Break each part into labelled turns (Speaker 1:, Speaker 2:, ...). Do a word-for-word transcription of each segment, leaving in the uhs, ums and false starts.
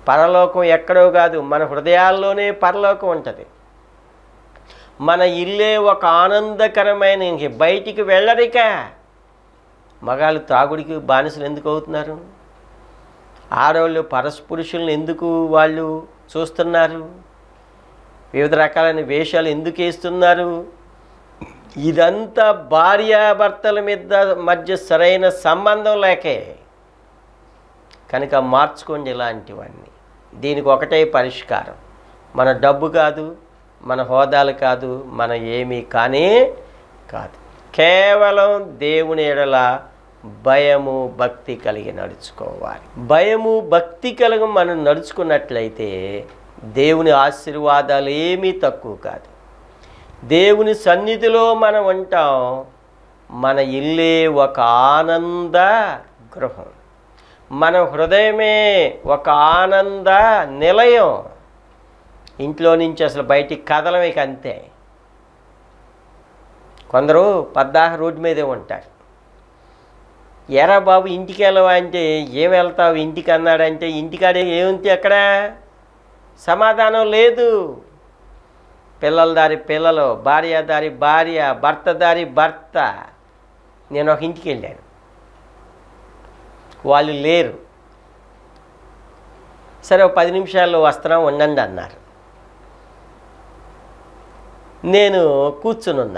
Speaker 1: పరలోకం ఎక్కడో కాదు, మన హృదయాల్లోనే పరలోకం ఉంటుంది. మన ఇల్లే ఒక ఆనందకరమైన, ఇంక బయటికి వెళ్ళరిక. మగాళ్ళు తాగుడికి బానిసలు ఎందుకు అవుతున్నారు? ఆడవాళ్ళు పరస్పురుషులను ఎందుకు వాళ్ళు చూస్తున్నారు? వివిధ రకాలైన వేషాలు ఎందుకు వేస్తున్నారు? ఇదంతా భార్యాభర్తల మీద మధ్య సరైన సంబంధం లేకే. కనుక మార్చుకోండి ఇలాంటివన్నీ. దీనికి ఒకటే పరిష్కారం. మన డబ్బు కాదు, మన హోదాలు కాదు, మన ఏమీ కానే కాదు. కేవలం దేవుని ఎడల భయము భక్తి కలిగి నడుచుకోవాలి. భయము భక్తి కలిగి మనం నడుచుకున్నట్లయితే దేవుని ఆశీర్వాదాలు ఏమీ తక్కువ కాదు. దేవుని సన్నిధిలో మనం ఉంటాం. మన ఇల్లే ఒక ఆనంద గృహం, మన హృదయమే ఒక ఆనంద నిలయం. ఇంట్లో నుంచి అసలు బయటికి కదలమేక అంతే. కొందరు పద్దాక రోడ్డు మీదే ఉంటారు. ఎరా బాబు ఇంటికి వెళ్ళవా అంటే, ఏం వెళ్తావు ఇంటికి అన్నాడంటే, ఇంటికాడే ఏముంది అక్కడ? సమాధానం లేదు. పిల్లల దారి పిల్లలు, భార్య దారి భార్య, భర్త దారి భర్త. నేను ఒక ఇంటికి వెళ్ళాను, వాళ్ళు లేరు. సరే ఒక పది నిమిషాల్లో వస్తున్నాం ఉండండి అన్నారు. నేను కూర్చుని ఉన్నా.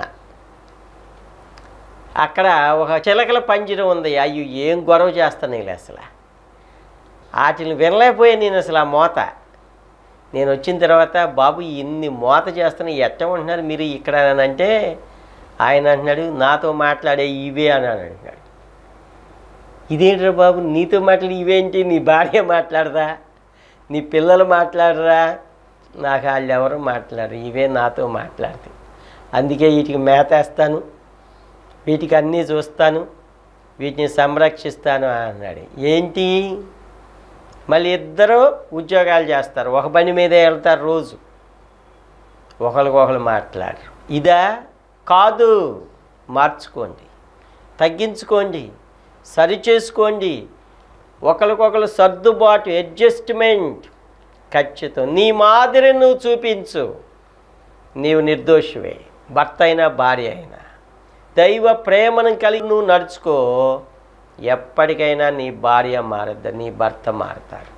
Speaker 1: అక్కడ ఒక చిలకల పంజరం ఉంది. అయ్యో ఏం గొడవ చేస్తాను అసలు. వాటిని వినలేకపోయాను నేను అసలు. ఆ మోత నేను వచ్చిన తర్వాత, బాబు ఇన్ని మోత చేస్తున్నా ఎట్ట ఉంటున్నారు మీరు ఇక్కడ అని అంటే, ఆయన అంటున్నాడు నాతో మాట్లాడే ఇవే అని అంటున్నాడు. ఇదేంట్రా బాబు నీతో మాట్లాడి ఇవేంటి? నీ భార్య మాట్లాడదా? నీ పిల్లలు మాట్లాడరా? నాకు వాళ్ళు ఎవరు మాట్లాడరు, ఇవే నాతో మాట్లాడతాయి. అందుకే వీటికి మేతేస్తాను, వీటికి అన్నీ చూస్తాను, వీటిని సంరక్షిస్తాను అన్నాడు. ఏంటి? మళ్ళీ ఇద్దరు ఉద్యోగాలు చేస్తారు, ఒక పని మీదే వెళ్తారు రోజు, ఒకరికొకరు మాట్లాడరు. ఇదా? కాదు. మార్చుకోండి, తగ్గించుకోండి, సరిచేసుకోండి. ఒకరికొకరు సర్దుబాటు, అడ్జస్ట్మెంట్ ఖచ్చితం. నీ మాదిరి నువ్వు చూపించు. నీవు నిర్దోషివే, భర్త అయినా భార్య అయినా. దైవ ప్రేమను కలిగి నువ్వు నడుచుకో. ఎప్పటికైనా నీ భార్య మారద్దు, నీ భర్త మారతారు.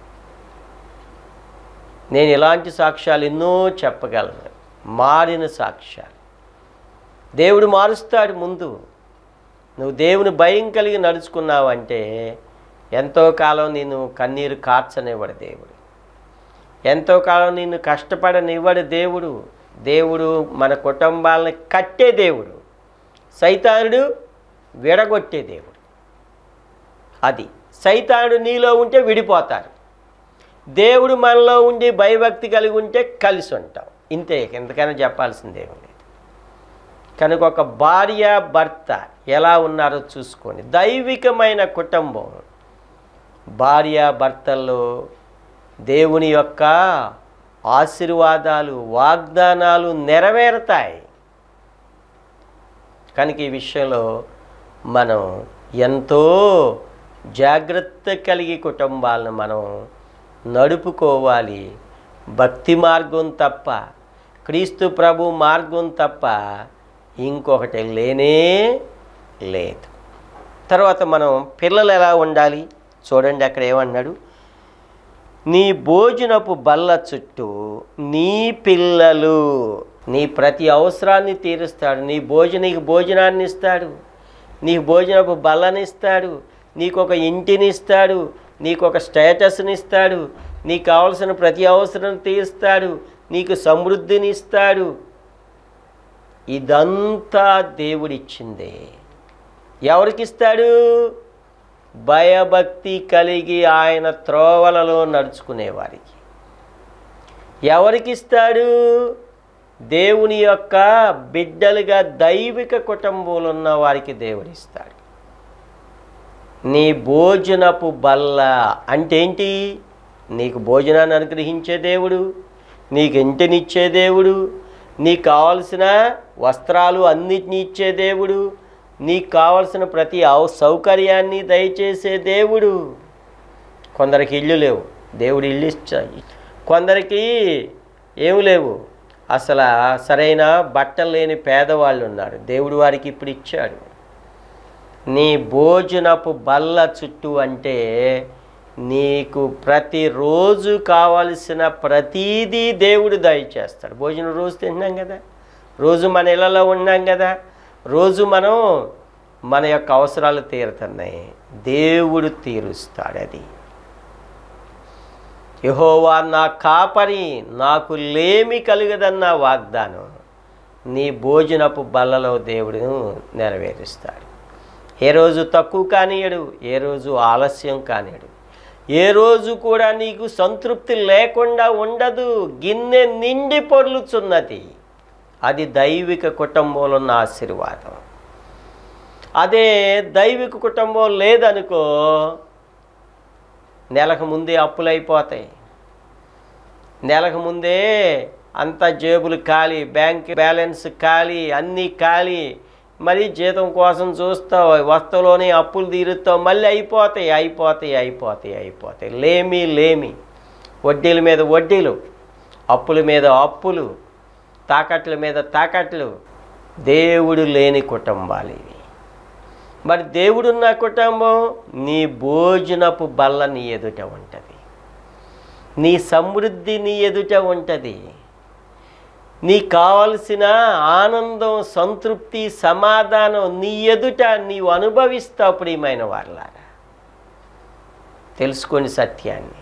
Speaker 1: నేను ఇలాంటి సాక్ష్యాలు ఎన్నో చెప్పగలను, మారిన సాక్ష్యాలు. దేవుడు మారుస్తాడు. ముందు నువ్వు దేవుని భయం కలిగి నడుచుకున్నావంటే ఎంతో కాలం నేను కన్నీరు కార్చనివ్వడు దేవుడు, ఎంతో కాలం నిన్ను కష్టపడనివ్వడు దేవుడు. దేవుడు మన కుటుంబాలను కట్టే దేవుడు, సైతానుడు విడగొట్టే దేవుడు. అది సైతానుడు నీలో ఉంటే విడిపోతారు, దేవుడు మనలో ఉండి భయభక్తి కలిగి ఉంటే కలిసి ఉంటాం. ఇంతే, ఎంతకైనా చెప్పాల్సిందే లేదు. కనుక ఒక భార్య భర్త ఎలా ఉన్నారో చూసుకోండి. దైవికమైన కుటుంబం, భార్య భర్తల్లో దేవుని యొక్క ఆశీర్వాదాలు వాగ్దానాలు నెరవేరుతాయి. కనుక ఈ విషయంలో మనం ఎంతో జాగ్రత్త కలిగి కుటుంబాలను మనం నడుపుకోవాలి. భక్తి మార్గం తప్ప, క్రీస్తు ప్రభు మార్గం తప్ప ఇంకొకటి లేనే లేదు. తర్వాత మనం పిల్లలు ఎలా ఉండాలి చూడండి. అక్కడ ఏమన్నాడు? నీ భోజనపు బల్ల చుట్టూ నీ పిల్లలు, నీ ప్రతి అవసరాన్ని తీరుస్తాడు. నీ భోజనకి భోజనాన్ని ఇస్తాడు, నీకు భోజనపు బల్లని ఇస్తాడు, నీకు ఒక ఇంటిని ఇస్తాడు, నీకు ఒక స్టేటస్ని ఇస్తాడు, నీకు కావలసిన ప్రతి అవసరం తీరుస్తాడు, నీకు సమృద్ధిని ఇస్తాడు. ఇదంతా దేవుడిచ్చిందే. ఎవరికి ఇస్తాడు? భయభక్తి కలిగి ఆయన త్రోవలలో నడుచుకునేవారికి. ఎవరికి ఇస్తాడు? దేవుని యొక్క బిడ్డలుగా దైవిక కుటుంబంలో ఉన్న వారికి దేవుడు ఇస్తాడు. నీ భోజనపు బల్ల అంటే ఏంటి? నీకు భోజనాన్ని అనుగ్రహించే దేవుడు, నీకు ఇంటినిచ్చే దేవుడు, నీకు కావలసిన వస్త్రాలు అన్నిటినీ ఇచ్చే దేవుడు, నీకు కావలసిన ప్రతి సౌకర్యాన్ని దయచేసే దేవుడు. కొందరికి ఇళ్ళు లేవు, దేవుడు ఇల్లు ఇచ్చాడు. కొందరికి ఏమి లేవు, అసలు సరైన బట్టలు లేని పేదవాళ్ళు ఉన్నారు. దేవుడు వారికి ఇప్పుడు ఇచ్చాడు. నీ భోజనపు బల్ల చుట్టూ అంటే నీకు ప్రతిరోజు కావలసిన ప్రతీదీ దేవుడు దయచేస్తాడు. భోజనం రోజు తింటున్నాం కదా, రోజు మన ఇళ్ళలో ఉన్నాం కదా, రోజు మనం మన యొక్క అవసరాలు తీరుతున్నాయి, దేవుడు తీరుస్తాడు. అది యెహోవా నా కాపరి, నాకు లేమి కలుగదన్న వాగ్దానం నీ భోజనపు బల్లలో దేవుడు నెరవేరుస్తాడు. ఏ రోజు తక్కువ కానియడు, ఏ రోజు ఆలస్యం కానియడు, ఏ రోజు కూడా నీకు సంతృప్తి లేకుండా ఉండదు. గిన్నె నిండి పొర్లుచున్నది. అది దైవిక కుటుంబంలో ఉన్న ఆశీర్వాదం. అదే దైవిక కుటుంబం లేదనుకో, నెలకు ముందే అప్పులైపోతాయి, నెలకు ముందే అంత జేబులు ఖాళీ, బ్యాంక్ బ్యాలెన్స్ ఖాళీ, అన్నీ ఖాళీ. మరి జీతం కోసం చూస్తావు, వస్తువులోనే అప్పులు తీరుస్తావు, మళ్ళీ అయిపోతాయి అయిపోతాయి అయిపోతాయి అయిపోతాయి లేమి లేమి, వడ్డీల మీద వడ్డీలు, అప్పుల మీద అప్పులు, తాకట్ల మీద తాకట్లు. దేవుడు లేని కుటుంబాలు ఇవి. మరి దేవుడున్న కుటుంబం నీ భోజనపు బల్ల నీ ఎదుట ఉంటుంది, నీ సమృద్ధి నీ ఎదుట ఉంటుంది, నీకు కావలసిన ఆనందం, సంతృప్తి, సమాధానం నీ ఎదుట నీవు అనుభవిస్తావు. ప్రియమైన వారలారా, తెలుసుకోండి సత్యాన్ని.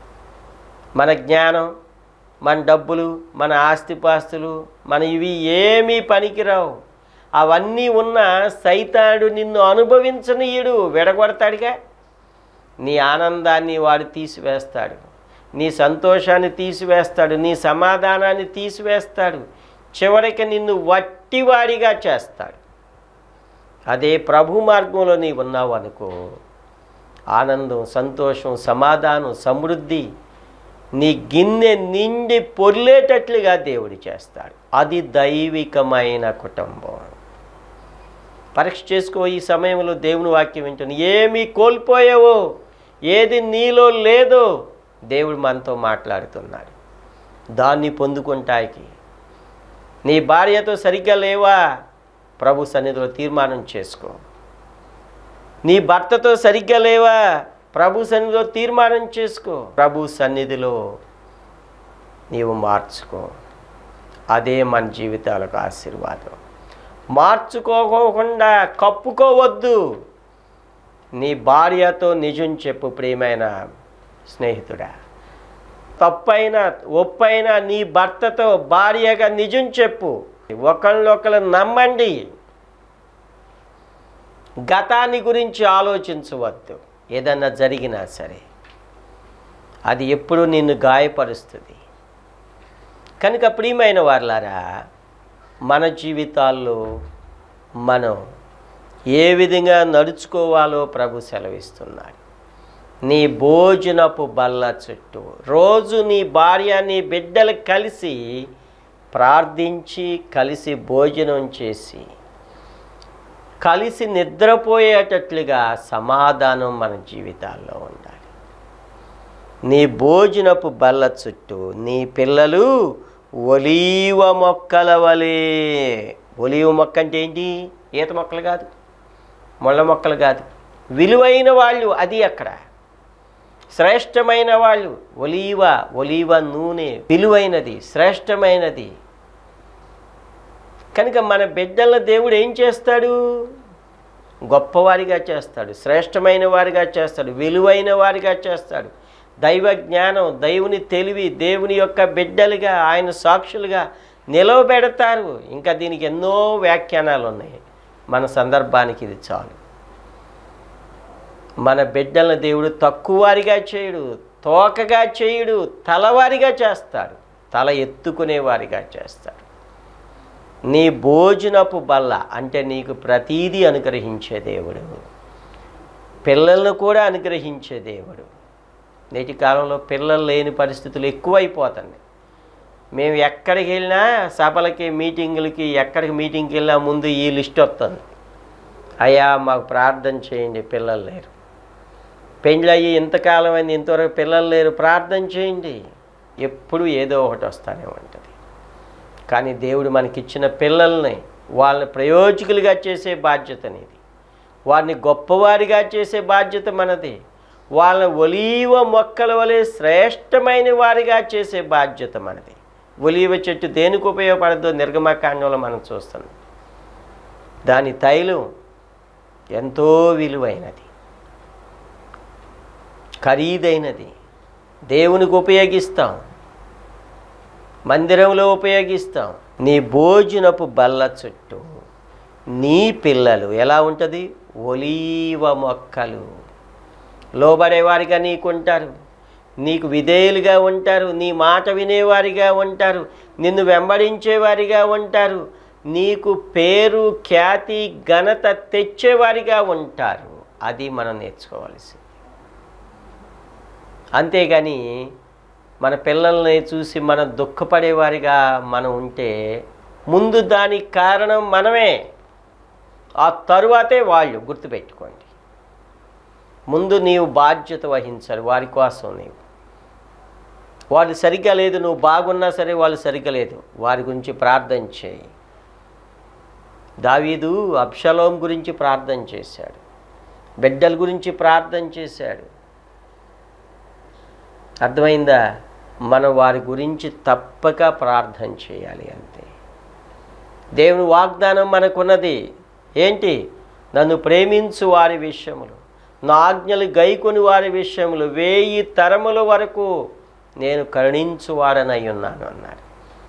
Speaker 1: మన జ్ఞానం, మన డబ్బులు, మన ఆస్తిపాస్తులు, మన ఇవి ఏమీ పనికిరావు. అవన్నీ ఉన్న సైతానుడు నిన్ను అనుభవించనీయుడు, విడగొడతాడుగా. నీ ఆనందాన్ని వాడు తీసివేస్తాడు, నీ సంతోషాన్ని తీసివేస్తాడు, నీ సమాధానాన్ని తీసివేస్తాడు, చివరికి నిన్ను వట్టివాడిగా చేస్తాడు. అదే ప్రభు మార్గంలో నీవు ఉన్నావు అనుకో, ఆనందం, సంతోషం, సమాధానం, సమృద్ధి నీ గిన్నె నిండి పొర్లేటట్లుగా దేవుడు చేస్తాడు. అది దైవికమైన కుటుంబం. పరీక్ష చేసుకో. ఈ సమయంలో దేవుని వాక్యం వింటున్నా, ఏమీ కోల్పోయావో, ఏది నీలో లేదో దేవుడు మనతో మాట్లాడుతున్నాడు. దాన్ని పొందుకుంటానికి నీ భార్యతో సరిగ్గా లేవా, ప్రభు సన్నిధిలో తీర్మానం చేసుకో. నీ భర్తతో సరిగ్గా లేవా, ప్రభు సన్నిధిలో తీర్మానం చేసుకో. ప్రభు సన్నిధిలో నీవు మార్చుకో. అదే మన జీవితాలకు ఆశీర్వాదం. మార్చుకోకుండా కప్పుకోవద్దు. నీ భార్యతో నిజం చెప్పు. ప్రియమైన స్నేహితుడా, తప్పైన ఒప్పైన నీ భర్తతో భార్యగా నిజం చెప్పు. ఒకళ్ళొకరు నమ్మండి. గతాన్ని గురించి ఆలోచించవద్దు. ఏదన్నా జరిగినా సరే అది ఎప్పుడూ నిన్ను గాయపరుస్తుంది. కనుక ప్రియమైన వారలారా, మన జీవితాల్లో మనం ఏ విధంగా నడుచుకోవాలో ప్రభు సెలవిస్తున్నాడు. నీ భోజనపు బల్ల చుట్టూ రోజు నీ భార్య, నీ బిడ్డలు కలిసి ప్రార్థించి, కలిసి భోజనం చేసి, కలిసి నిద్రపోయేటట్లుగా సమాధానం మన జీవితాల్లో ఉండాలి. నీ భోజనపు బల్ల చుట్టూ నీ పిల్లలు ఒలీవ మొక్కల వలె. ఒలీవ మొక్క అంటే ఏంటి? ఈత మొక్కలు కాదు, ముళ్ళ మొక్కలు కాదు, విలువైన వాళ్ళు. అది అక్కడ శ్రేష్టమైన వాళ్ళు. ఒలీవ, ఒలీవ నూనె విలువైనది, శ్రేష్టమైనది. కనుక మన బిడ్డల దేవుడు ఏం చేస్తాడు? గొప్పవారిగా చేస్తాడు, శ్రేష్టమైన వారిగా చేస్తాడు, విలువైన వారిగా చేస్తాడు. దైవ జ్ఞానం, దేవుని తెలివి, దేవుని యొక్క బిడ్డలుగా, ఆయన సాక్షులుగా నిలవబెడతారు. ఇంకా దీనికి ఎన్నో వ్యాఖ్యానాలు ఉన్నాయి. మన సందర్భానికి ఇది చాలు. మన బిడ్డలను దేవుడు తక్కువవారిగా చేయడు, తోకగా చేయడు, తలవారిగా చేస్తాడు, తల ఎత్తుకునేవారిగా చేస్తాడు. నీ భోజనపు బల్ల అంటే నీకు ప్రతీదీ అనుగ్రహించే దేవుడు, పిల్లలను కూడా అనుగ్రహించే దేవుడు. నేటి కాలంలో పిల్లలు లేని పరిస్థితులు ఎక్కువైపోతున్నాయి. మేము ఎక్కడికి వెళ్ళినా, సభలకి, మీటింగులకి, ఎక్కడికి మీటింగ్కి వెళ్ళినా ముందు ఈ లిస్ట్ వస్తుంది. అయ్యా మాకు ప్రార్థన చేయండి, పిల్లలు లేరు. పెండ్లయ్యి ఇంతకాలం అయింది, ఇంతవరకు పిల్లలు లేరు, ప్రార్థన చేయండి. ఎప్పుడు ఏదో ఒకటి వస్తూనే ఉంటుంది. కానీ దేవుడు మనకిచ్చిన పిల్లల్ని వాళ్ళని ప్రయోజకులుగా చేసే బాధ్యత నీది. వారిని గొప్పవారిగా చేసే బాధ్యత మనది. వాళ్ళ ఒలీవ మొక్కల వలె శ్రేష్టమైన వారిగా చేసే బాధ్యత మనది. ఒలీవ చెట్టు దేనికి ఉపయోగపడదో నిర్గమకాండంలో మనం చూస్తున్నాం. దాని తైలం ఎంతో విలువైనది, ఖరీదైనది. దేవునికి ఉపయోగిస్తాం, మందిరంలో ఉపయోగిస్తాం. నీ భోజనపు బల్ల చుట్టూ నీ పిల్లలు ఎలా ఉంటుంది? ఒలీవ మొక్కలు. లోబడేవారిగా నీకుంటారు, నీకు విధేయులుగా ఉంటారు, నీ మాట వినేవారిగా ఉంటారు, నిన్ను వెంబడించేవారిగా ఉంటారు, నీకు పేరు ఖ్యాతి ఘనత తెచ్చేవారిగా ఉంటారు. అది మనం నేర్చుకోవాల్సింది. అంతేగాని మన పిల్లల్ని చూసి మనం దుఃఖపడేవారిగా మనం ఉంటే ముందు దానికి కారణం మనమే, ఆ తరువాతే వాళ్ళు. గుర్తుపెట్టుకోండి, ముందు నీవు బాధ్యత వహించాలి వారి కోసం. నీవు వాళ్ళు సరిగ్గా లేదు, నువ్వు బాగున్నా సరే వాళ్ళు సరిగ్గా లేదు, వారి గురించి ప్రార్థన చేయి. దావీదు అబ్షలోం గురించి ప్రార్థన చేశాడు, బిడ్డల గురించి ప్రార్థన చేశాడు. అర్థమైందా? మనం వారి గురించి తప్పక ప్రార్థన చేయాలి. అంతే. దేవుని వాగ్దానం మనకున్నది ఏంటి? నన్ను ప్రేమించు వారి విషయములు, నా ఆజ్ఞలు గైకొని వారి విషయములు వేయి తరముల వరకు నేను కరుణించువాడనై ఉన్నాను అన్నాడు.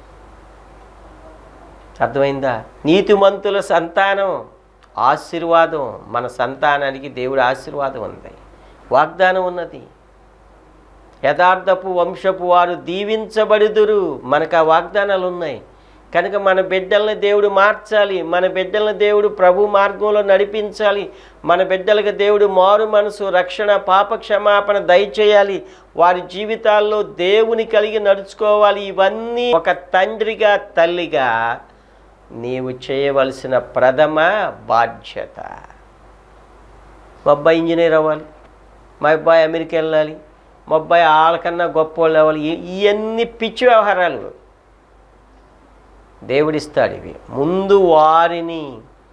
Speaker 1: అర్థమైందా? నీతిమంతుల సంతానం ఆశీర్వాదం. మన సంతానానికి దేవుడి ఆశీర్వాదం ఉంది, వాగ్దానం ఉన్నది. యథార్థపు వంశపు వారు దీవించబడుదురు. మనకు ఆ వాగ్దానాలు ఉన్నాయి. కనుక మన బిడ్డల్ని దేవుడు మార్చాలి, మన బిడ్డల్ని దేవుడు ప్రభు మార్గంలో నడిపించాలి, మన బిడ్డలకు దేవుడు మారు మనసు, రక్షణ, పాప క్షమాపణ దయచేయాలి, వారి జీవితాల్లో దేవుని కలిగి నడుచుకోవాలి. ఇవన్నీ ఒక తండ్రిగా తల్లిగా నీవు చేయవలసిన ప్రథమ బాధ్యత. మా అబ్బాయి ఇంజనీర్ అవ్వాలి, మా అబ్బాయి అమెరికా వెళ్ళాలి, మా అబ్బాయి వాళ్ళకన్నా గొప్ప వాళ్ళు అవ్వాలి, ఇవన్నీ పిచ్చి వ్యవహారాలు. దేవుడిస్తాడు ఇవి. ముందు వారిని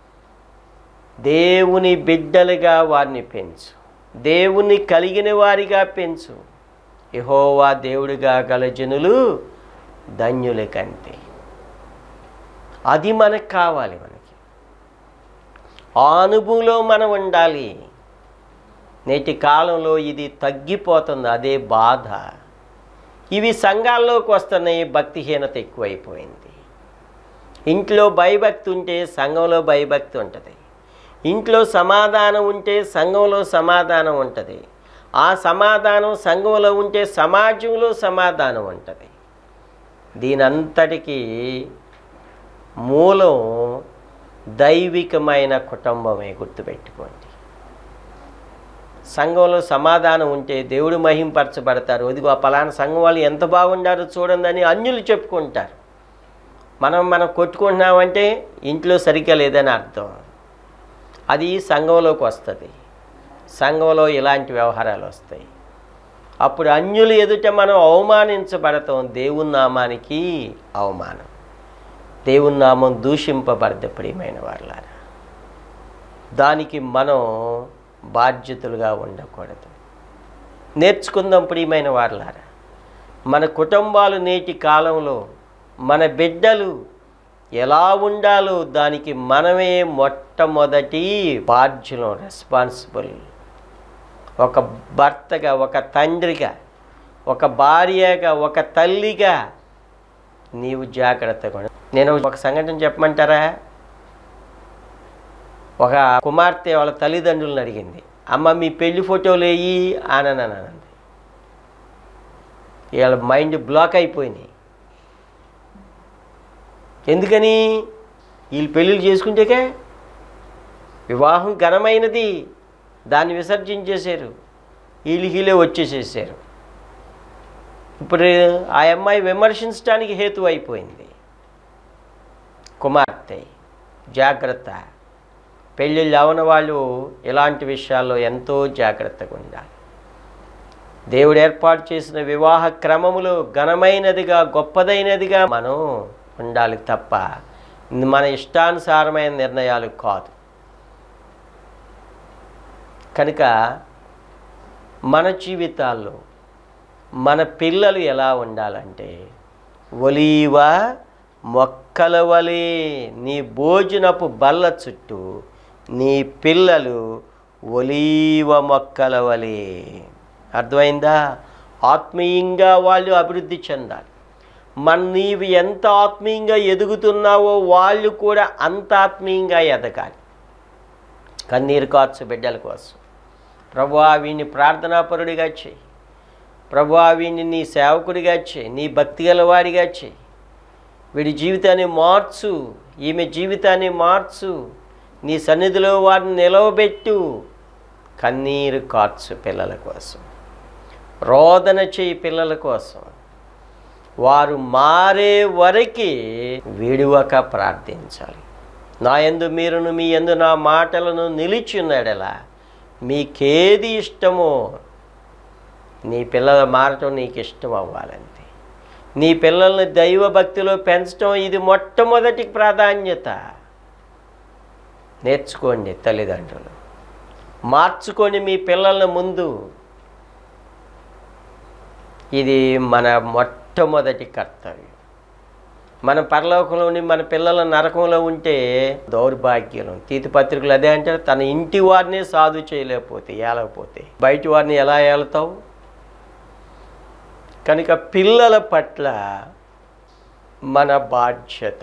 Speaker 1: దేవుని బిడ్డలుగా వారిని పెంచు, దేవుని కలిగిన వారిగా పెంచు. యెహోవా దేవుడిగా గల జనులు ధన్యుల కంటే. అది మనకు కావాలి. మనకి ఆ అనుభవంలో మనం ఉండాలి. నేటి కాలంలో ఇది తగ్గిపోతుంది, అదే బాధ. ఇవి సంఘాల్లోకి వస్తున్నాయి, భక్తిహీనత ఎక్కువైపోయింది. ఇంట్లో భయభక్తి ఉంటే సంఘంలో భయభక్తి ఉంటుంది, ఇంట్లో సమాధానం ఉంటే సంఘంలో సమాధానం ఉంటుంది, ఆ సమాధానం సంఘంలో ఉంటే సమాజంలో సమాధానం ఉంటుంది. దీనంతటికీ మూలం దైవికమైన కుటుంబమే. గుర్తుపెట్టుకోండి, సంఘంలో సమాధానం ఉంటే దేవుడు మహింపరచబడతారు. అదిగో ఆ పలానా సంఘం వాళ్ళు ఎంత బాగుండారో చూడండి అని అన్యులు చెప్పుకుంటారు. మనం మనం కొట్టుకుంటున్నామంటే ఇంట్లో సరిగ్గా లేదని అర్థం. అది సంఘంలోకి వస్తుంది, సంఘంలో ఇలాంటి వ్యవహారాలు వస్తాయి. అప్పుడు అన్యులు ఎదుట మనం అవమానించబడతాం. దేవుని నామానికి అవమానం, దేవుని నామం దూషింపబడదు. ప్రియమైన వాళ్ళారా, దానికి మనం బాధ్యతలుగా ఉండకూడదు. నేర్చుకుందాం ప్రియమైన వాళ్ళారా. మన కుటుంబాలు నేటి కాలంలో మన బిడ్డలు ఎలా ఉండాలో దానికి మనమే మొట్టమొదటి బాధ్యులం, రెస్పాన్సిబుల్. ఒక భర్తగా, ఒక తండ్రిగా, ఒక భార్యగా, ఒక తల్లిగా నీవు జాగ్రత్తగా. నేను ఒక సంఘటన చెప్పమంటారా? ఒక కుమార్తె వాళ్ళ తల్లిదండ్రులను అడిగింది, అమ్మ మీ పెళ్లి ఫోటోలు వేయి అని అనంది. వీళ్ళ మైండ్ బ్లాక్ అయిపోయినాయి. ఎందుకని? వీళ్ళు పెళ్ళిళ్ళు చేసుకుంటేకే వివాహం ఘనమైనది, దాన్ని విసర్జించేశారు, వీళ్ళు వీళ్ళే వచ్చేసేసారు. ఇప్పుడు ఆ అమ్మాయి విమర్శించడానికి హేతు అయిపోయింది. కుమార్తె జాగ్రత్త. పెళ్ళిళ్ళు అవన వాళ్ళు ఇలాంటి విషయాల్లో ఎంతో జాగ్రత్తగా ఉండాలి. దేవుడు ఏర్పాటు చేసిన వివాహ క్రమములో ఘనమైనదిగా గొప్పదైనదిగా మనం ఉండాలి తప్ప మన ఇష్టానుసారమైన నిర్ణయాలు కాదు. కనుక మన జీవితాల్లో మన పిల్లలు ఎలా ఉండాలంటే ఒలీవ మొక్కల వలె నీ భోజనపు బల్ల చుట్టూ నీ పిల్లలు ఒలీవ మొక్కల వలె. అర్థమైందా? ఆత్మీయంగా వాళ్ళు అభివృద్ధి చెందాలి. మన నీవు ఎంత ఆత్మీయంగా ఎదుగుతున్నావో వాళ్ళు కూడా అంత ఆత్మీయంగా ఎదగాలి. కన్నీరు కార్చు బిడ్డల కోసం. ప్రభువా వీడిని ప్రార్థనాపరుడిగా చేయి, ప్రభువా వీడిని నీ సేవకుడిగా చేయి, నీ భక్తి గలవాడిగా చేయి, వీడి జీవితాన్ని మార్చు, ఈమె జీవితాన్ని మార్చు, నీ సన్నిధిలో వారిని నిలవబెట్టు. కన్నీరు కార్చు పిల్లల కోసం, రోదన చేయి పిల్లల కోసం. వారు మారే వరకు విడువక ప్రార్థించాలి. నా యందు మీరును మీ యందు నా మాటలను నిలిచున్నాడలా మీకేది ఇష్టమో నీ పిల్లలు మారటం నీకు ఇష్టం అవ్వాలంతే. నీ పిల్లల్ని దైవభక్తిలో పెంచడం ఇది మొట్టమొదటి ప్రాధాన్యత. నేర్చుకోండి తల్లిదండ్రులు, మార్చుకోండి మీ పిల్లల ముందు. ఇది మన మొట్టమొదటి కర్తవ్యం. మన పరలోకంలోని మన పిల్లల నరకంలో ఉంటే దౌర్భాగ్యం. తీతి పత్రికలు అదే అంటే తన ఇంటి వారిని సాధు చేయలేకపోతే ఏలకపోతే బయట వారిని ఎలా ఏలుతావు? కనుక పిల్లల పట్ల మన బాధ్యత,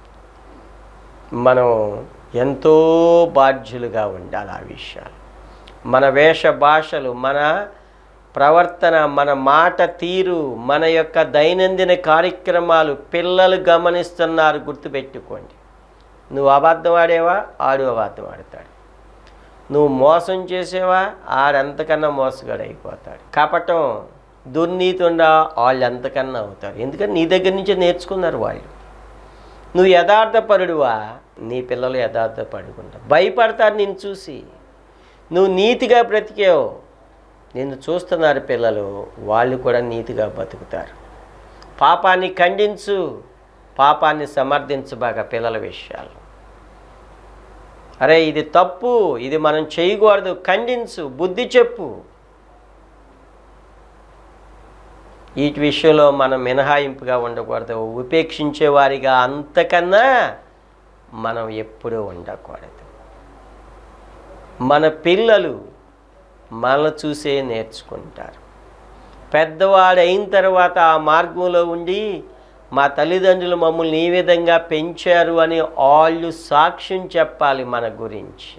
Speaker 1: మనం ఎంతో బాధ్యులుగా ఉండాలి. ఆ విషయాలు మన వేష భాషలు, మన ప్రవర్తన, మన మాట తీరు, మన యొక్క దైనందిన కార్యక్రమాలు పిల్లలు గమనిస్తున్నారు. గుర్తుపెట్టుకోండి. నువ్వు అబద్ధం ఆడేవా, ఆడు అబద్ధం ఆడతాడు. నువ్వు మోసం చేసేవా, ఆడంతకన్నా మోసగాడు అయిపోతాడు. కపటం, దుర్నీతి ఉండా వాళ్ళు ఎంతకన్నా అవుతారు. ఎందుకంటే నీ దగ్గర నుంచే నేర్చుకున్నారు వాళ్ళు. నువ్వు యథార్థపరుడువా, నీ పిల్లలు యథార్థపడుకుంటారు. భయపడతారు నిన్ను చూసి. నువ్వు నీతిగా బ్రతికేవు, నిన్ను చూస్తున్నారు పిల్లలు, వాళ్ళు కూడా నీతిగా బతుకుతారు. పాపాన్ని ఖండించు, పాపాన్ని సమర్థించబాగా పిల్లల విషయాలు. అరే ఇది తప్పు, ఇది మనం చేయకూడదు, ఖండించు, బుద్ధి చెప్పు. వీటి విషయంలో మనం మినహాయింపుగా ఉండకూడదు, ఉపేక్షించేవారిగా అంతకన్నా మనం ఎప్పుడూ ఉండకూడదు. మన పిల్లలు మనల్ని చూసే నేర్చుకుంటారు. పెద్దవాడు అయిన తర్వాత ఆ మార్గంలో ఉండి మా తల్లిదండ్రులు మమ్మల్ని ఈ విధంగా పెంచారు అని వాళ్ళు సాక్ష్యం చెప్పాలి మన గురించి.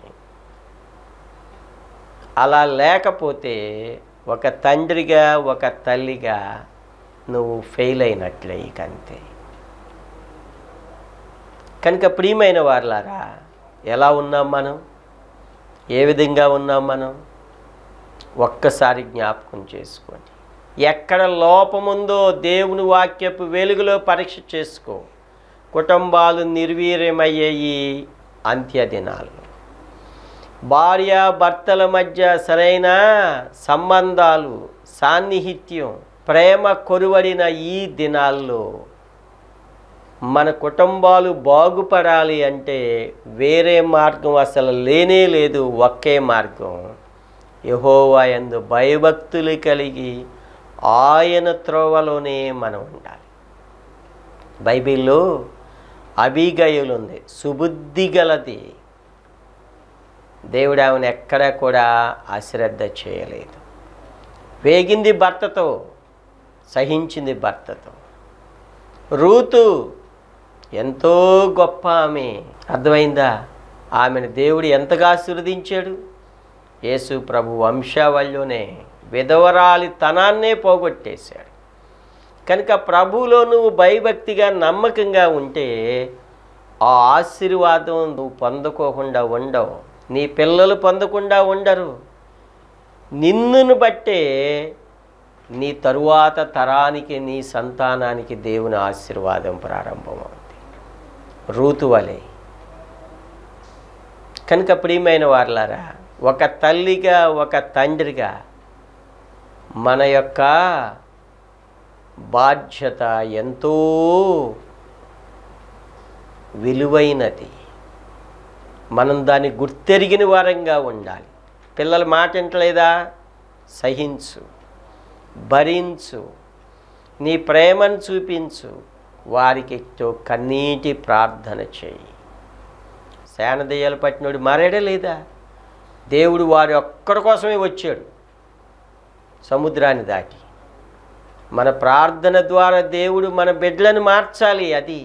Speaker 1: అలా లేకపోతే ఒక తండ్రిగా ఒక తల్లిగా నువ్వు ఫెయిల్ అయినట్లే ఇక అంతే. కనుక ప్రియమైన వారలారా, ఎలా ఉన్నాం మనం, ఏ విధంగా ఉన్నాం మనం ఒక్కసారి జ్ఞాపకం చేసుకోండి. ఎక్కడ లోపముందో దేవుని వాక్యపు వెలుగులో పరీక్ష చేసుకో. కుటుంబాలు నిర్వీర్యమయ్యేయి అంత్య దినాలు. భార్య భర్తల మధ్య సరైన సంబంధాలు, సాన్నిహిత్యం, ప్రేమ కొరువడిన ఈ దినాల్లో మన కుటుంబాలు బాగుపడాలి అంటే వేరే మార్గం అసలు లేనే లేదు. ఒకే మార్గం, యెహోవా యందు భయభక్తులు కలిగి ఆయన త్రోవలోనే మనం ఉండాలి. బైబిల్లో అబీగయలు ఉంది, సుబుద్ధి గలది. దేవుడు ఆమెను ఎక్కడా కూడా అశ్రద్ధ చేయలేదు. వేగింది భర్తతో, సహించింది భర్తతో. రూతు ఎంతో గొప్ప ఆమె. అర్థమైందా? ఆమెను దేవుడు ఎంతగా ఆశీర్వదించాడు. యేసు ప్రభు వంశావళిలోనే విధవరాలి తనాన్నే పోగొట్టేశాడు. కనుక ప్రభువులో నువ్వు భయభక్తిగా నమ్మకంగా ఉంటే ఆ ఆశీర్వాదం నువ్వు పొందుకోకుండా ఉండవు, నీ పిల్లలు పొందకుండా ఉండరు. నిన్నును బట్టే నీ తరువాత తరానికి, నీ సంతానానికి దేవుని ఆశీర్వాదం ప్రారంభమవుతుంది, రూతు వలె. కనుక ప్రియమైన వారలారా, ఒక తల్లిగా ఒక తండ్రిగా మన యొక్క బాధ్యత ఎంతో విలువైనది. మనం దాన్ని గుర్తెరిగిన వారంగా ఉండాలి. పిల్లల మాట వింటలేదా? సహించు, భరించు, నీ ప్రేమను చూపించు, వారికి కన్నీటి ప్రార్థన చేయి. శానదయ్యాలు పట్టినోడు మారాడా లేదా? దేవుడు వారి ఒక్కడి కోసమే వచ్చాడు సముద్రాన్ని దాటి. మన ప్రార్థన ద్వారా దేవుడు మన బిడ్డలను మార్చాలి. అది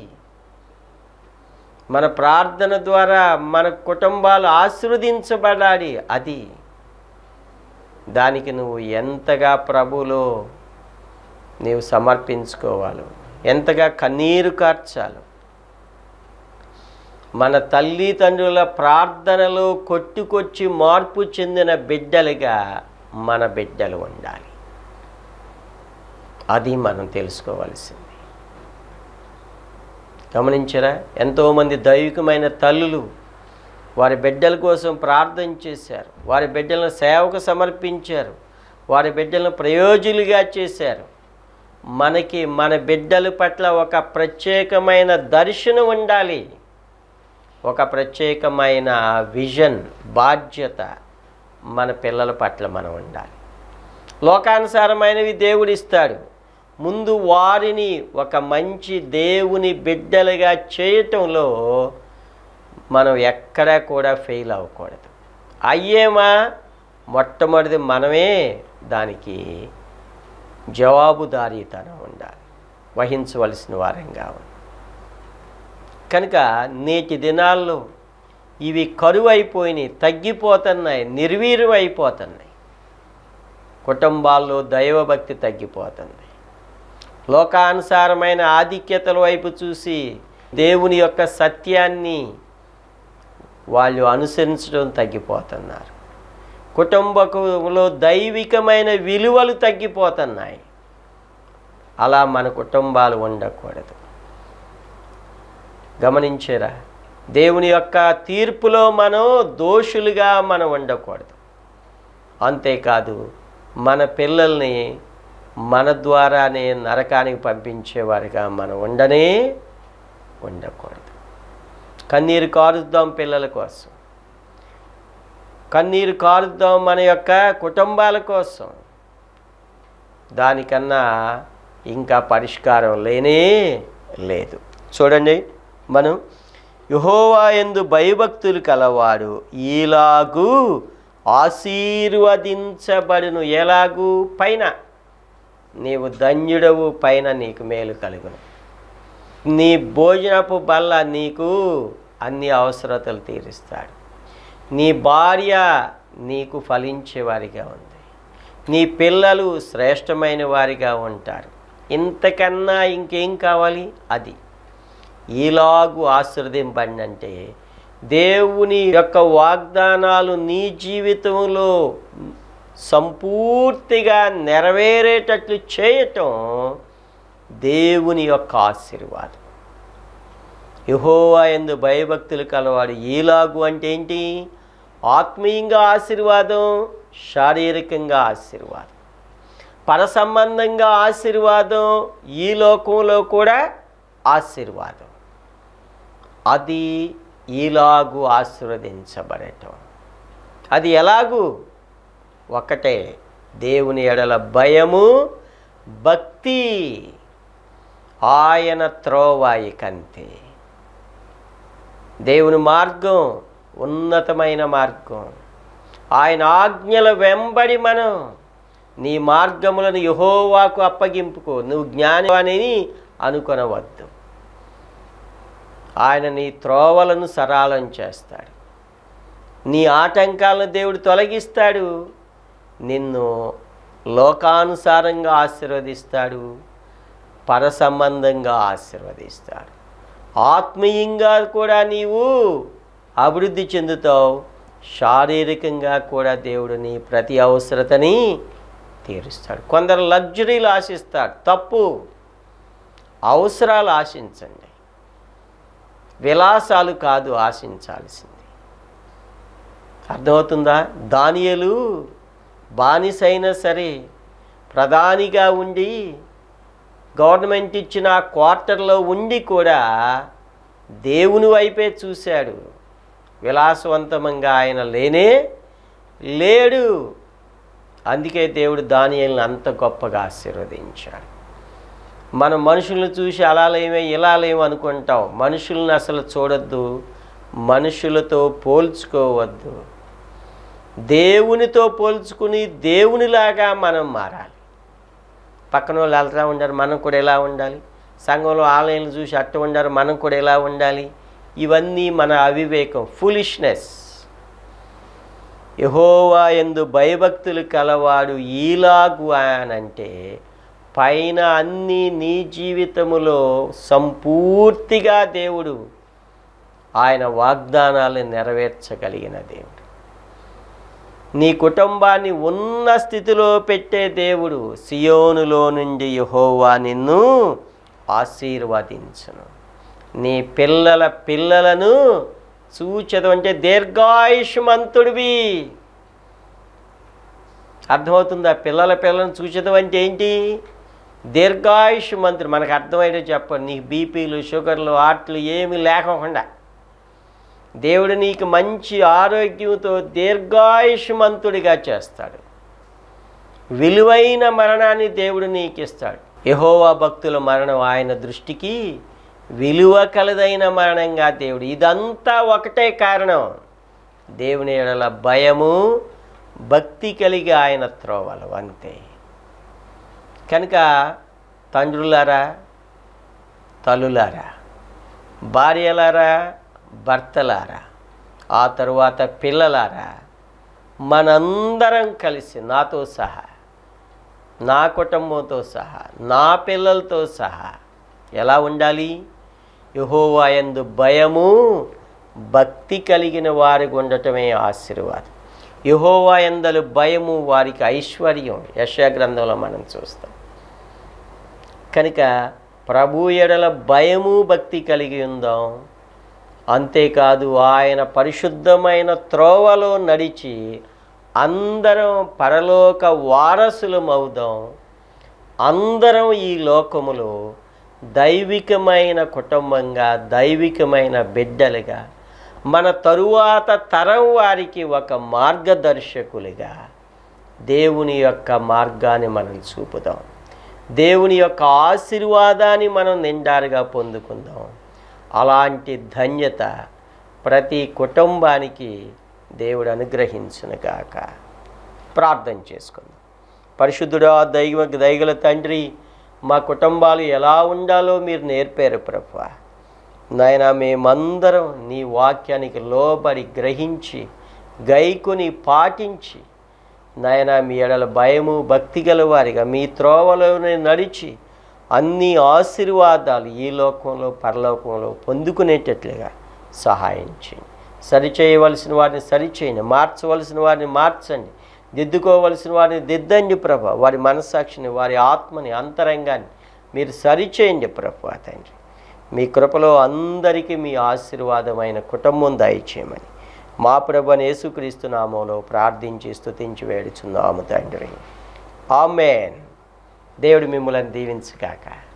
Speaker 1: మన ప్రార్థన ద్వారా మన కుటుంబాలు ఆశీర్వదించబడాలి. అది దానికి నువ్వు ఎంతగా ప్రభువులో నీవు సమర్పించుకోవాలి, ఎంతగా కన్నీరు కార్చాలి. మన తల్లిదండ్రుల ప్రార్థనలో కొట్టుకొచ్చి మార్పు చెందిన బిడ్డలుగా మన బిడ్డలు ఉండాలి. అది మనం తెలుసుకోవాల్సింది. గమనించరా? ఎంతోమంది దైవికమైన తల్లులు వారి బిడ్డల కోసం ప్రార్థన చేశారు, వారి బిడ్డలను సేవకు సమర్పించారు, వారి బిడ్డలను ప్రయోజకులుగా చేశారు. మనకి మన బిడ్డల పట్ల ఒక ప్రత్యేకమైన దర్శనం ఉండాలి, ఒక ప్రత్యేకమైన విజన్, బాధ్యత మన పిల్లల పట్ల మనం ఉండాలి. లోకానుసారమైనవి దేవుడు ఇస్తాడు. ముందు వారిని ఒక మంచి దేవుని బిడ్డలుగా చేయటంలో మనం ఎక్కడా కూడా ఫెయిల్ అవ్వకూడదు. అయ్యేమా మొట్టమొదటి మనమే దానికి జవాబుదారీతనం ఉండాలి, వహించవలసిన వారంగా ఉంది. కనుక నేటి దినాల్లో ఇవి కరువు అయిపోయినాయి, తగ్గిపోతున్నాయి, నిర్వీర్యం అయిపోతున్నాయి. కుటుంబాల్లో దైవభక్తి తగ్గిపోతుంది. లోకానుసారమైన ఆధిక్యతల వైపు చూసి దేవుని యొక్క సత్యాన్ని వాళ్ళు అనుసరించడం తగ్గిపోతున్నారు. కుటుంబంలో దైవికమైన విలువలు తగ్గిపోతున్నాయి. అలా మన కుటుంబాలు ఉండకూడదు. గమనించారా? దేవుని యొక్క తీర్పులో మనం దోషులుగా మనం ఉండకూడదు. అంతేకాదు మన పిల్లల్ని మన ద్వారానే నరకానికి పంపించేవారిగా మనం ఉండనే ఉండకూడదు. కన్నీరు కారుద్దాం పిల్లల కోసం, కన్నీరు కారుద్దాం మన యొక్క కుటుంబాల కోసం. దానికన్నా ఇంకా పరిష్కారం లేనే లేదు. చూడండి, మనం యెహోవా యందు భయభక్తులు కలవాడు ఈలాగు ఆశీర్వదించబడును. ఎలాగూ? పైన నీవు ధన్యుడవు, పైన నీకు మేలు కలుగును. నీ భోజనపు బల్ల నీకు అన్ని అవసరతలు తీరుస్తాడు. నీ భార్య నీకు ఫలించేవారిగా ఉంది. నీ పిల్లలు శ్రేష్టమైన వారిగా ఉంటారు. ఇంతకన్నా ఇంకేం కావాలి? అది ఈలాగు ఆశీర్వదింపండి. దేవుని యొక్క వాగ్దానాలు నీ జీవితంలో సంపూర్తిగా నెరవేరేటట్లు చేయటం దేవుని యొక్క ఆశీర్వాదం. యెహోవా యందు భయభక్తులు కలవాడు ఈలాగు అంటే ఏంటి? ఆత్మీయంగా ఆశీర్వాదం, శారీరకంగా ఆశీర్వాదం, పర సంబంధంగా ఆశీర్వాదం, ఈ లోకంలో కూడా ఆశీర్వాదం. అది ఈలాగు ఆశీర్వదించబడటం. అది ఎలాగూ? ఒకటే, దేవుని ఎడల భయము, భక్తి, ఆయన త్రోవాయి కంతే. దేవుని మార్గం ఉన్నతమైన మార్గం. ఆయన ఆజ్ఞల వెంబడి మనం నీ మార్గములను యెహోవాకు అప్పగింపుకో. నువ్వు జ్ఞానిని అనుకొనవద్దు. ఆయన నీ త్రోవలను సరళం చేస్తాడు. నీ ఆటంకాలను దేవుడు తొలగిస్తాడు. నిన్ను లోకానుసారంగా ఆశీర్వదిస్తాడు, పర సంబంధంగా ఆశీర్వదిస్తాడు. ఆత్మీయంగా కూడా నీవు అభివృద్ధి చెందుతావు. శారీరకంగా కూడా దేవుడు నీ ప్రతి అవసరతని తీరుస్తాడు. కొందరు లగ్జరీలు ఆశిస్తాడు. తప్పు. అవసరాలు ఆశించండి, విలాసాలు కాదు ఆశించాల్సింది. అర్థమవుతుందా? దానియేలు బానిసైనా సరే ప్రధానిగా ఉండి గవర్నమెంట్ ఇచ్చిన క్వార్టర్లో ఉండి కూడా దేవుని వైపే చూశాడు. విలాసవంతంగా ఆయన లేనే లేడు. అందుకే దేవుడు దానియేలును అంత గొప్పగా ఆశీర్వదించాడు. మనం మనుషులను చూసి అలా లేమే ఇలా లేము అనుకుంటాం. మనుషులను అసలు చూడొద్దు, మనుషులతో పోల్చుకోవద్దు. దేవునితో పోల్చుకుని దేవునిలాగా మనం మారాలి. పక్కన వాళ్ళు ఎలా ఉండారు, మనం కూడా ఎలా ఉండాలి. సంఘంలో ఆలయాలు చూసి అట్ట ఉండారు, మనం కూడా ఎలా ఉండాలి. ఇవన్నీ మన అవివేకం, ఫులిష్నెస్. యెహోవా యందు భయభక్తులు కలవాడు ఈలాగు అనంటే పైన అన్నీ నీ జీవితములో సంపూర్తిగా దేవుడు ఆయన వాగ్దానాలను నెరవేర్చగలిగిన దేవుడు. నీ కుటుంబాన్ని ఉన్న స్థితిలో పెట్టే దేవుడు. సియోనులో నుండి యెహోవా నిన్ను ఆశీర్వదించును, నీ పిల్లల పిల్లలను చూచెదవు. అంటే దీర్ఘాయుష్మంతుడివి. అర్థమవుతుందా? పిల్లల పిల్లలను చూచెదవు అంటే ఏంటి? దీర్ఘాయుష్మంతుడు. మనకు అర్థమయ్యేటో చెప్పండి. నీకు బీపీలు, షుగర్లు, హార్ట్లు ఏమి లేకుండా దేవుడు నీకు మంచి ఆరోగ్యంతో దీర్ఘాయుష్మంతుడిగా చేస్తాడు. విలువైన మరణాన్ని దేవుడు నీకు ఇస్తాడు. యెహోవా భక్తుల మరణం ఆయన దృష్టికి విలువ కలదైన మరణంగా దేవుడు. ఇదంతా ఒకటే కారణం, దేవుని ఎడల భయము భక్తి కలిగి ఆయన త్రోవలు, అంతే. కనుక తండ్రులారా, తల్లులారా, భార్యలారా, భర్తలారా, ఆ తరువాత పిల్లలారా, మనందరం కలిసి, నాతో సహా, నా కుటుంబంతో సహా, నా పిల్లలతో సహా ఎలా ఉండాలి? యెహోవా యందు భయము భక్తి కలిగిన వారికి ఉండటమే ఆశీర్వాదం. యెహోవా యందలి భయము వారికి ఐశ్వర్యం. యెషయా గ్రంథంలో మనం చూస్తాం. కనుక ప్రభు ఎడల భయము భక్తి కలిగి ఉందాం. అంతేకాదు ఆయన పరిశుద్ధమైన త్రోవలో నడిచి అందరం పరలోక వారసులమవుదాం. అందరం ఈ లోకములో దైవికమైన కుటుంబంగా, దైవికమైన బిడ్డలుగా, మన తరువాత తరం వారికి ఒక మార్గదర్శకులుగా దేవుని యొక్క మార్గాన్ని మనం చూపుదాం. దేవుని యొక్క ఆశీర్వాదాన్ని మనం నిండారుగా పొందుకుందాం. అలాంటి ధన్యత ప్రతి కుటుంబానికి దేవుడు అనుగ్రహించునుగాక. ప్రార్థన చేసుకుందాం. పరిశుద్ధుడా, దైవ దైగల తండ్రి, మా కుటుంబాలు ఎలా ఉండాలో మీరు నేర్పారు ప్రభువా. నాయనా, మేమందరం నీ వాక్యానికి లోబడి గ్రహించి గైకొని పాటించి నాయనా మీ ఎడల భయము భక్తి గల వారిగా మీ త్రోవలోనే నడిచి అన్ని ఆశీర్వాదాలు ఈ లోకంలో పరలోకంలో పొందుకునేటట్లుగా సహాయం చేయండి. సరిచేయవలసిన వారిని సరిచేయండి, మార్చవలసిన వారిని మార్చండి, దిద్దుకోవలసిన వారిని దిద్దండి ప్రభా. వారి మనస్సాక్షిని, వారి ఆత్మని, అంతరంగాన్ని మీరు సరిచేయండి ప్రభా తండ్రి. మీ కృపలో అందరికీ మీ ఆశీర్వాదమైన కుటుంబం దయచేయమని మా ప్రభువైన యేసుక్రీస్తు నామములో ప్రార్థించి స్తుతించి వేడుచున్నాము తండ్రి. ఆమేన్. దేవుడు మిమ్మల్ని దీవించుగాక.